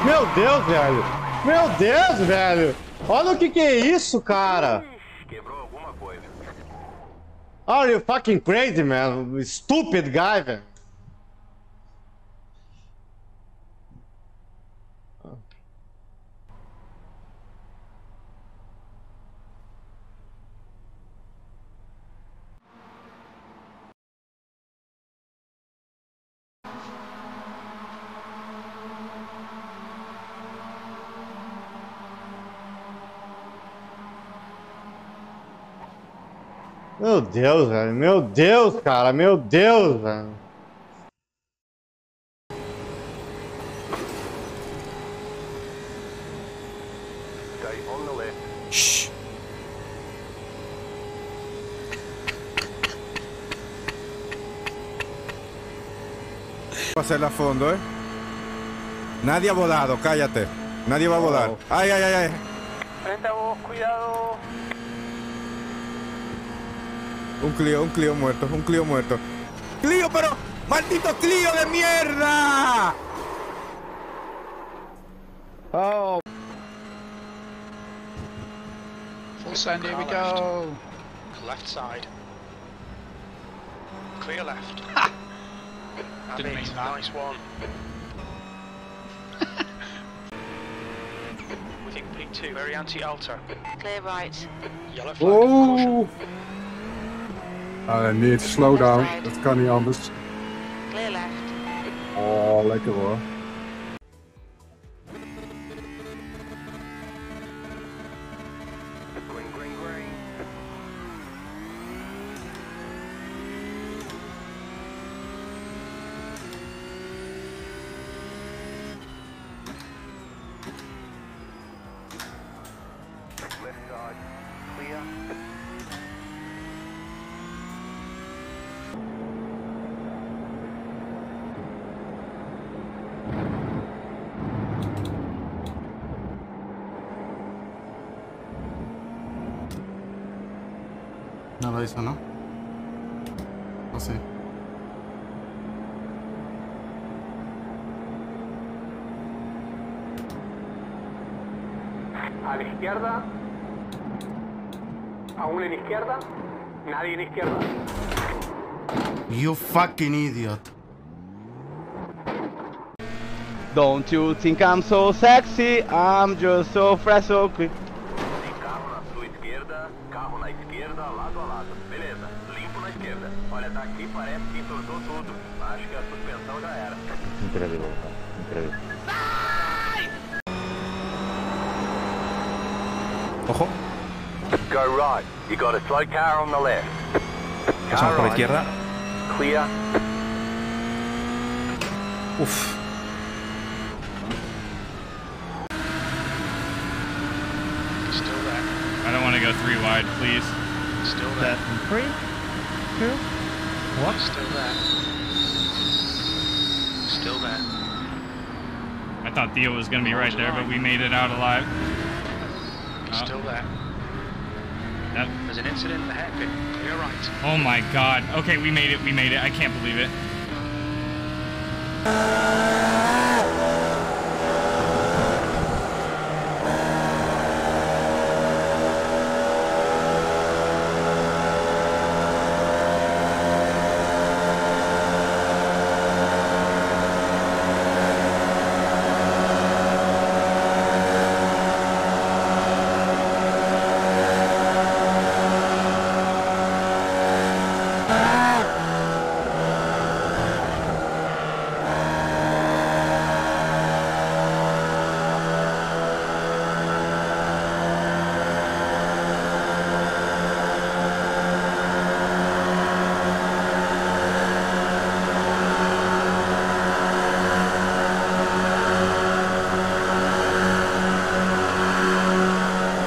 Meu Deus, velho! Meu Deus, velho! Olha o que é isso, cara! Quebrou alguma coisa. Are you fucking crazy, man? Stupid guy, velho! Meu Deus, velho. Meu Deus, cara. Meu Deus, velho. Stay on the left. Shh. Pasarla a fondo, Nadie ha volado, cállate. Nadie va a volar. Ay, ay, ay, ay. Frente a vos, cuidado. Un Clio muerto, un Clio muerto. ¡Clio, pero! ¡Maldito Clio de mierda! Oh. Full send, here we go. Left side. Clear left. Didn't mean that. Nice one. We think P2, very anti-alter. Clear right. Yellow flag, Oh! caution. Niet slow down, dat kan niet anders. Clear left. Oh, lekker hoor. Green, green, green. Left side, clear. No lo hizo, ¿no? ¿O sí? A la izquierda. Aún en izquierda. Nadie en izquierda. You fucking idiot. Don't you think I'm so sexy? I'm just so fresh, so quick. Tem carro na sua esquerda, carro na esquerda, lado a lado. Beleza, limpo na esquerda. Olha, daqui parece que entortou tudo. Acho que a suspensão já era. Incrível, cara. Incrível. Ojo. Go right. You got a slow car on the left. Pasamos por la right. izquierda. Clear. Uf. Still there. I don't want to go 3 wide, please. Still there. 3, 2, What? Still there. Still there. I thought Theo was going to be right there, but we made it out alive. Still there. That, There's an incident in the hairpin. Clear right. oh my god. Okay, we made it. I can't believe it.